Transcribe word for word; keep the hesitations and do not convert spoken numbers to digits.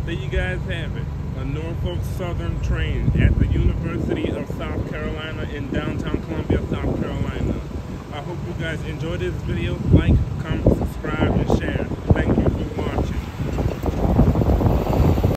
there you guys have it. A Norfolk Southern train at the University of South Carolina in downtown Columbia, South Carolina. I hope you guys enjoyed this video. Like, comment, subscribe, and share.